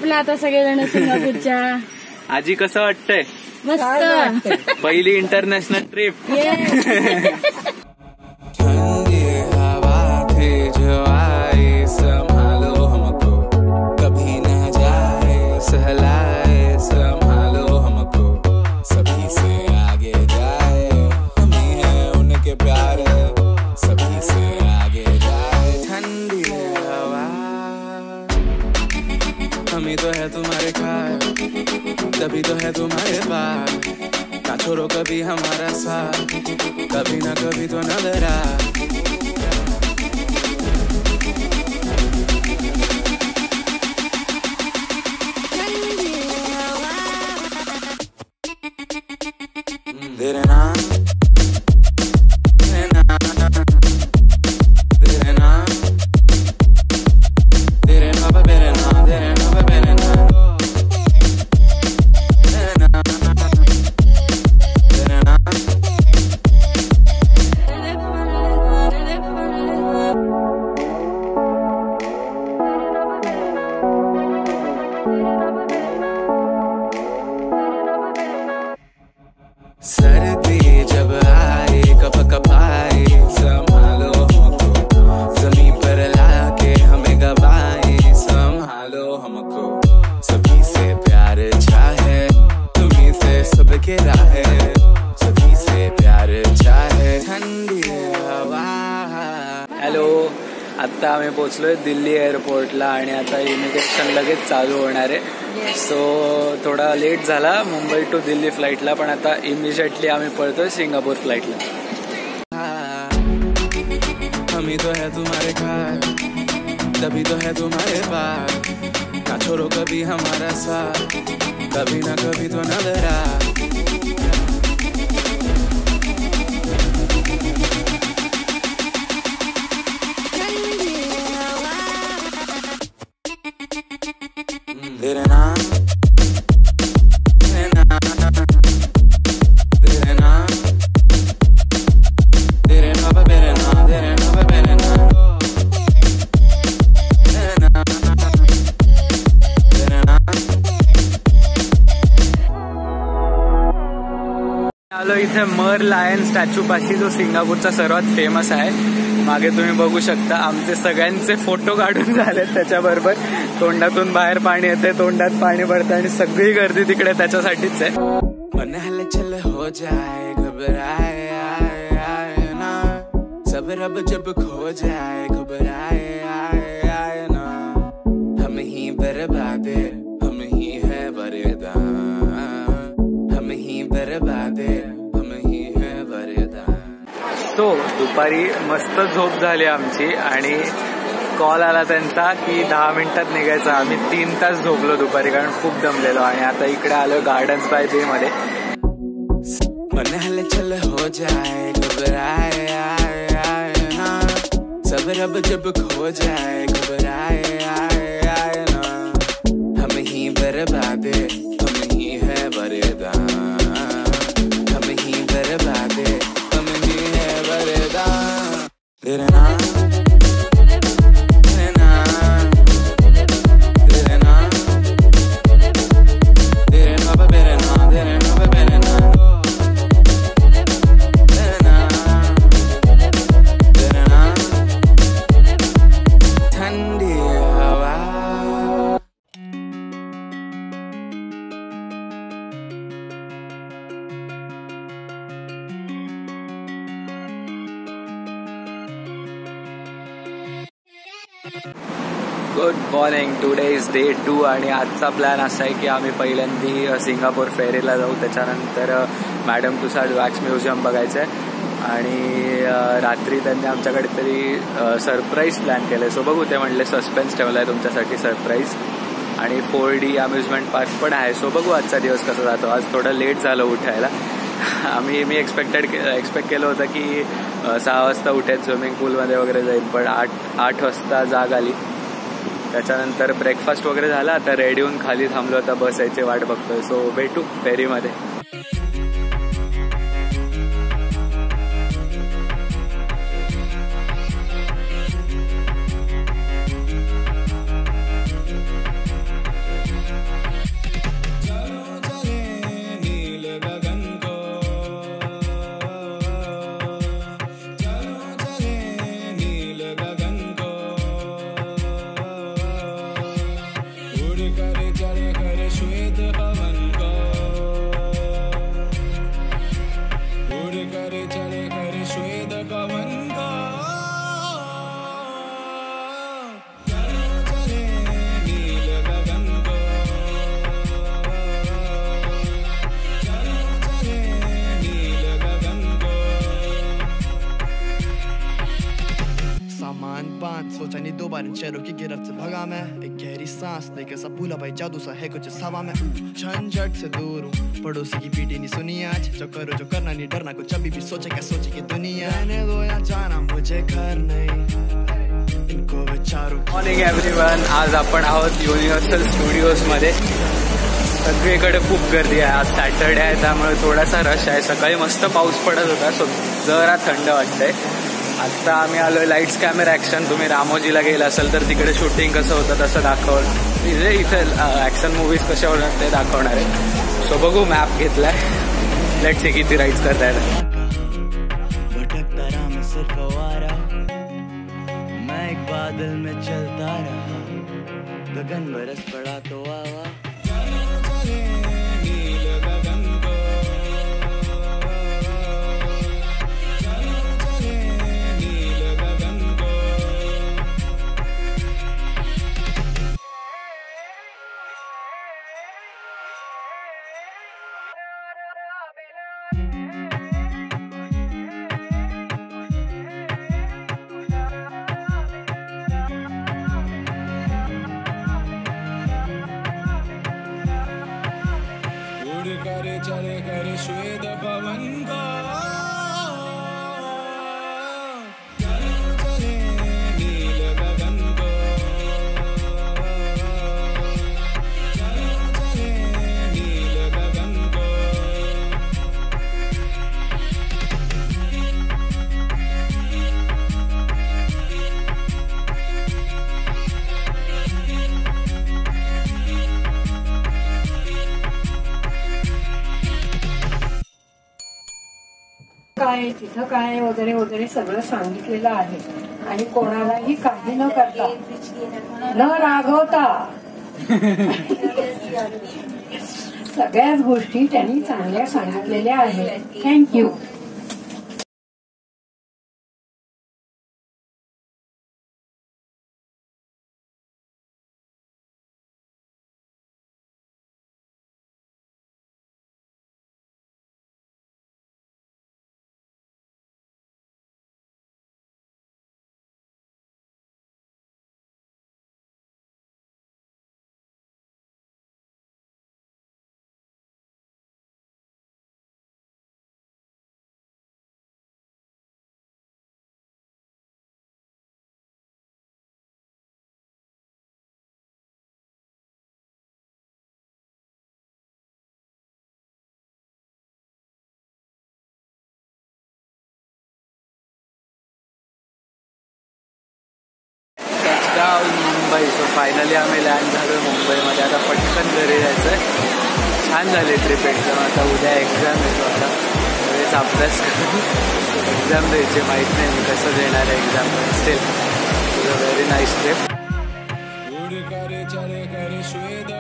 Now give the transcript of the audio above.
पोहोचला आता सगळेजण सिंगापूरच्या. आजी कसं वाटतंय? मस्त. पहिली इंटरनॅशनल ट्रिप. संभालो हमको कभी न जाए सहलाए, संभालो हमको सभी से आगे जाए, हम ही हैं उनके प्यारे, सभी से आगे जाए. ठंडी हवा हम ही तो है तुम्हारे ख्याल, तभी तो है तुम्हारे पास. ना छोड़ो कभी हमारा साथ, कभी ना कभी तो नजर आ. तेरे नाम तेरे नाम तेरे नाम तेरे नाम तेरे नाम तेरे नाम तेरे नाम तेरे नाम. सर्दी जब आए कब कब आए, संभालो हमको जमीन पर लाके हमें गवाए, संभालो हमको सभी से प्यार चाहे, तुम्हीं से सबके राहे, सभी से प्यार चाहे. ठंडी हवा. हॅलो, आता आम्ही पोहोचलोय दिल्ली एअरपोर्टला आणि आता इमिग्रेशन लगेच चालू होणार आहे. सो थोडा लेट झाला मुंबई टू दिल्ली फ्लाईटला, पण आता इमिजिएटली आम्ही पळतोय सिंगापूर फ्लाईटला. हम ही तो है तुम्हारे ख्याल, तभी तो है तुम्हारे पास. ना छोड़ो कभी हमारा साथ, कभी ना कभी तो नजर आ. तेरे नाम तेरे नाम तेरे नाम तेरे नाम तेरे नाम तेरे नाम तेरे नाम तेरे नाम. आलो इथे मर लायन स्टॅच्यू पाशी, जो सिंगापूरचा सर्वात फेमस आहे. मागे तुम्ही बघू शकता आमचे सगळ्यांचे फोटो काढून झालेत त्याच्याबरोबर. तोंडातून बाहेर पाणी येते, तोंडात पाणी भरतं आणि सगळी गर्दी तिकडे त्याच्यासाठीच आहे. मन हलचल हो जाए घबराए आए आए ना, सब रब जब खो जाए घबराए आए आए ना. हम ही बर्बादे हम ही है वरदान, हम ही बर्बादे हम ही है वरदान. सो दुपारी मस्त झोप झाली आमची आणि कॉल आला त्यांचा की 10 मिनिटात निघायचं. आम्ही 3 तास झोपलो दुपारी कारण खूप दमलेलो आणि आता इकडे आलो गार्डन्स बाय बे मध्ये. मन हलचल हो जाए घबराए आए आए ना, सब रब जब खो जाए घबराए आए आए ना. हम ही बर्बादे हम ही है वरदान, हम ही बर्बादे हम ही है वरदान. तेरे नाम good morning. Today is day 2 आणि आजचा प्लॅन असा आहे की आम्ही पहिल्यांदा सिंगापूर फेरीला जाऊ, त्याच्यानंतर मॅडम तुसाड वॅक्स म्युझियम बघायचं आहे आणि रात्री त्यांनी आमच्याकडे तरी सरप्राईज प्लॅन केलं. सो बघू, ते म्हणले सस्पेन्स ठेवला आहे तुमच्यासाठी सरप्राईज. आणि 4D अम्युजमेंट पार्क पण आहे. सो बघू आजचा दिवस कसा जातो. आज थोडं लेट झालं उठायला. मी एक्सपेक्ट केलं होतं की 6 वाजता उठेल, स्विमिंग पूलमध्ये वगैरे जाईल, पण 8 वाजता जाग आली. त्याच्यानंतर ब्रेकफास्ट वगैरे झाला. आता रेडी होऊन खाली थांबलो, आता बस यायची वाट बघतोय. सो भेटू फेरीमध्ये. सोचा नहीं 2 बार इन शहरों की गिरफ्त से भगा मैं, एक गहरी सांस लेके सब भूला भाई जादू सा है कुछ इस हवा में। झंझट से दूर हूँ, पड़ोसी की पीटी नहीं सुनी आज, जो करो जो करना नहीं डरना, कुछ अभी भी सोचे क्या सोचे की दुनिया। रहने दो या जाना मुझे घर नहीं, इनको विचारो। मॉर्निंग एव्हरीवन, आज आपण आहोत युनिव्हर्सल स्टुडिओज मध्ये। सगळीकडे खूप गर्दी आहे, आज सॅटर्डे आहे त्यामुळे थोडासा रश आहे। सकाळी मस्त पाऊस पडत होता, सो जरा थंड वाटतंय। आता आम्ही आलोय लाईट्स कॅमेरा ॲक्शन। तुम्ही रामोजीला गेला असेल तर तिकडे शूटिंग कसं होतं तसं दाखवलं, इथे ॲक्शन मूवीज कशा होतात ते दाखवणार आहे। सो बघू, मॅप घेतलाय, लेट्स सी किती राईड्स करता येतात। मैं एक बादल में चलता रहा, गगन बरस पड़ा तो आवा। करे चले करे श्वेत पवन को, चले नील गगन को, चले नील गगन को। काय तिथं काय वगैरे वगैरे सगळं सांगितलेलं आहे आणि कोणालाही काही न करता न रागवता सगळ्याच गोष्टी त्यांनी चांगल्या सांगितलेल्या आहेत। थँक्यू। मुंबई। सो फायनली आम्ही लँड झालो मुंबईमध्ये। आता पटकन घरी जायचं आहे। छान झाली ट्रिप एकदम। आता उद्या एक्झाम येतो, आता वेळेस अभ्यास करून एक्झाम द्यायची। माहीत नाही मी कसं देणार आहे exam, still very nice trip.